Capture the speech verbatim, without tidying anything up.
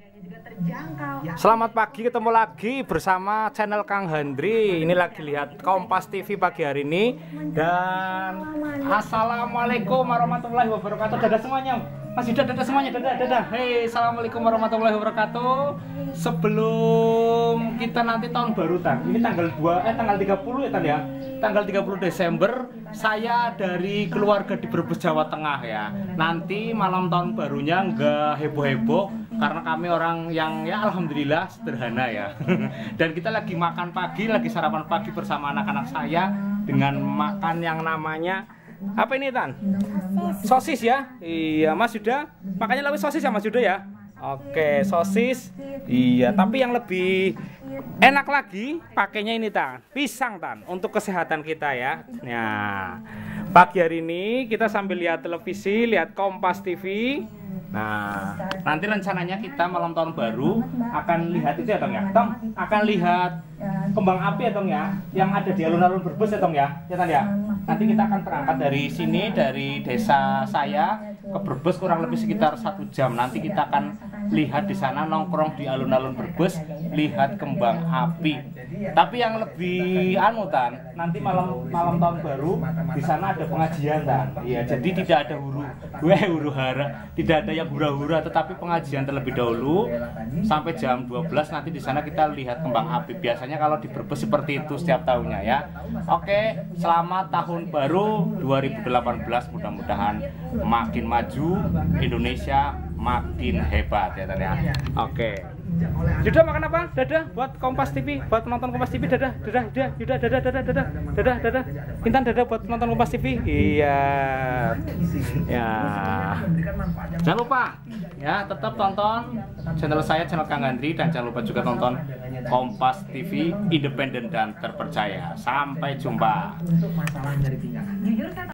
Selamat pagi, ketemu lagi bersama channel Kang Handri. Ini lagi lihat Kompas T V pagi hari ini. Dan assalamualaikum warahmatullahi wabarakatuh. Dadah semuanya. Mas Yuda, dadah semuanya, dadah, dadah. Hei, assalamualaikum warahmatullahi wabarakatuh. Sebelum kita nanti tahun baru, Tan. Ini tanggal dua, eh tanggal tiga puluh ya, Tan ya. Tanggal tiga puluh Desember, saya dari keluarga di Brebes, Jawa Tengah ya. Nanti malam tahun barunya nggak heboh-heboh karena kami orang yang ya alhamdulillah sederhana ya. Dan kita lagi makan pagi, lagi sarapan pagi bersama anak-anak saya dengan makan yang namanya apa ini, Tan? Sosis. Sosis ya? Iya, Mas Yuda. Makanya lebih sosis ya, Mas Yuda ya? Oke, sosis. Iya, tapi yang lebih enak lagi pakainya ini, Tan. Pisang, Tan, untuk kesehatan kita ya. Nah, pagi hari ini kita sambil lihat televisi, lihat Kompas T V. Nah, nanti rencananya kita malam tahun baru akan lihat itu ya, Tong ya. Tong, akan lihat kembang api ya, Tong ya, yang ada di alun-alun Brebes ya, Tong ya. Ya, Tan ya. Nanti kita akan berangkat dari sini, dari desa saya ke Brebes kurang lebih sekitar satu jam. Nanti kita akan lihat di sana, nongkrong di alun-alun Brebes, lihat kembang api. Tapi yang lebih anu, Tan, nanti malam malam tahun baru di sana ada pengajian, Tan. Iya, jadi tidak ada huru, gue huru hara, tidak ada yang hura-hura, tetapi pengajian terlebih dahulu sampai jam dua belas. Nanti di sana kita lihat kembang api. Biasanya kalau di Brebes seperti itu setiap tahunnya ya. Oke, selamat tahun baru dua ribu delapan belas, mudah-mudahan makin maju, Indonesia makin hebat ya, Tan ya. Oke. Yuda makan apa? Dadah buat Kompas T V, buat penonton Kompas T V. Dadah, dadah, dadah, Yuda, dadah, dadah, dadah, dadah, dadah. Intan, dadah buat penonton Kompas T V. Iya. Ya. Jangan lupa ya, tetap tonton channel saya, channel Kang Handri, dan jangan lupa juga tonton Kompas T V, independen dan terpercaya. Sampai jumpa.